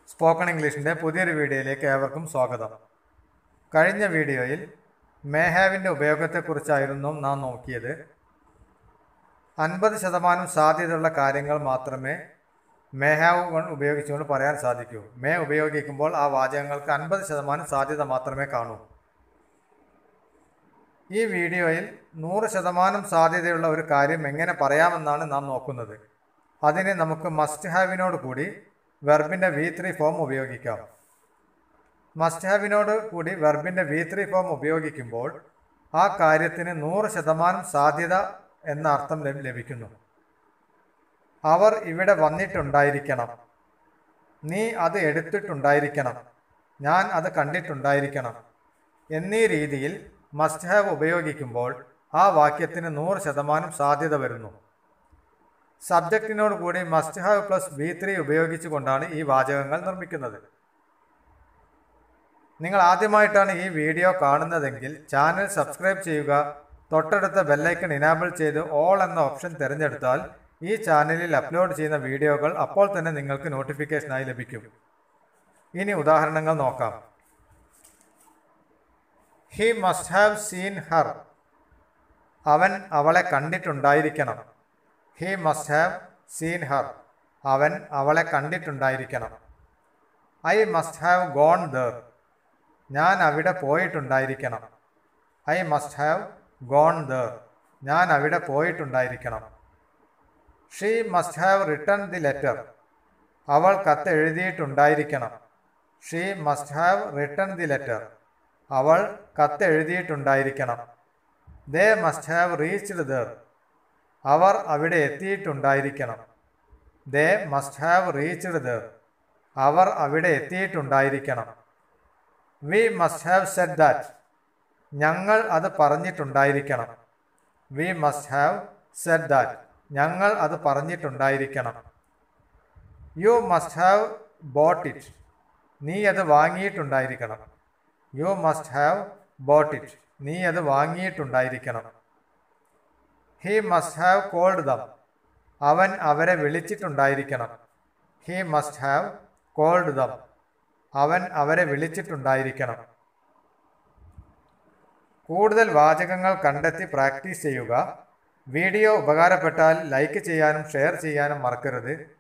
Spoken ഇംഗ്ലീഷിൻ്റെ പുതിയൊരു വീഡിയോയിലേക്ക് ഏവർക്കും സ്വാഗതം. കഴിഞ്ഞ വീഡിയോയിൽ മേ ഹാവിൻ്റെ ഉപയോഗത്തെക്കുറിച്ചായിരുന്നു നാം നോക്കിയത്. 50% സാധ്യതയുള്ള കാര്യങ്ങൾ മാത്രമേ മേ ഹാവ് ഉപയോഗിച്ചുകൊണ്ട് പറയാൻ സാധിക്കൂ. മേ ഉപയോഗിക്കുമ്പോൾ ആ വാചകങ്ങൾക്ക് 50% സാധ്യത മാത്രമേ കാണൂ. ഈ വീഡിയോയിൽ 100% സാധ്യതയുള്ള ഒരു കാര്യം എങ്ങനെ പറയാമെന്നാണ് നാം നോക്കുന്നത്. അതിന് നമുക്ക് മസ്റ്റ് ഹാവിനോട് കൂടി വെർബിൻ്റെ V3 ഫോം ഉപയോഗിക്കാം. മസ്റ്റ് ഹാവിനോട് കൂടി വെർബിൻ്റെ V3 ഫോം ഉപയോഗിക്കുമ്പോൾ ആ കാര്യത്തിന് 100% സാധ്യത എന്ന അർത്ഥം ലഭിക്കുന്നു. അവർ ഇവിടെ വന്നിട്ടുണ്ടായിരിക്കണം, നീ അത് എടുത്തിട്ടുണ്ടായിരിക്കണം, ഞാൻ അത് കണ്ടിട്ടുണ്ടായിരിക്കണം എന്നീ രീതിയിൽ മസ്റ്റ് ഹാവ് ഉപയോഗിക്കുമ്പോൾ ആ വാക്യത്തിന് 100% സാധ്യത വരുന്നു. സബ്ജക്റ്റിനോട് കൂടി മസ്റ്റ് ഹാവ് പ്ലസ് V3 ഉപയോഗിച്ചുകൊണ്ടാണ് ഈ വാചകങ്ങൾ നിർമ്മിക്കുന്നത്. നിങ്ങൾ ആദ്യമായിട്ടാണ് ഈ വീഡിയോ കാണുന്നതെങ്കിൽ ചാനൽ സബ്സ്ക്രൈബ് ചെയ്യുക. തൊട്ടടുത്ത ബെല്ലൈക്കൺ ഇനാബിൾ ചെയ്ത് ഓൾ എന്ന ഓപ്ഷൻ തിരഞ്ഞെടുത്താൽ ഈ ചാനലിൽ അപ്ലോഡ് ചെയ്യുന്ന വീഡിയോകൾ അപ്പോൾ തന്നെ നിങ്ങൾക്ക് നോട്ടിഫിക്കേഷനായി ലഭിക്കും. ഇനി ഉദാഹരണങ്ങൾ നോക്കാം. He must have seen her, അവൻ അവളെ കണ്ടിട്ടുണ്ടായിരിക്കണം. He must have seen her, അവൻ അവളെ കണ്ടിട്ടുണ്ടായിരിക്കണം. I must have gone there, ഞാൻ അവിടെ പോയിട്ടുണ്ടായിരിക്കണം. I must have gone there, ഞാൻ അവിടെ പോയിട്ടുണ്ടായിരിക്കണം. She must have written the letter, അവൾ കത്ത് എഴുതിയിട്ടുണ്ടായിരിക്കണം. She must have written the letter, അവൾ കത്ത് എഴുതിയിട്ടുണ്ടായിരിക്കണം. They must have reached there, അവർ അവിടെ എത്തിയിട്ടുണ്ടായിരിക്കണം. They must have reached there, അവർ അവിടെ എത്തിയിട്ടുണ്ടായിരിക്കണം. V must have said that, ഞങ്ങൾ അത് പറഞ്ഞിട്ടുണ്ടായിരിക്കണം. We must have said that, ഞങ്ങൾ അത് പറഞ്ഞിട്ടുണ്ടായിരിക്കണം. You must have bought it, നീ അത് വാങ്ങിയിട്ടുണ്ടായിരിക്കണം. You must have bought it, നീ അത് വാങ്ങിയിട്ടുണ്ടായിരിക്കണം. He must have called them, അവൻ അവരെ വിളിച്ചിട്ടുണ്ടായിരിക്കണം. He must have called them, അവൻ അവരെ വിളിച്ചിട്ടുണ്ടായിരിക്കണം. കൂടുതൽ വാചകങ്ങൾ കണ്ടെത്തി പ്രാക്ടീസ് ചെയ്യുക. വീഡിയോ ഉപകാരപ്പെട്ടാൽ ലൈക്ക് ചെയ്യാനും ഷെയർ ചെയ്യാനും മറക്കരുത്.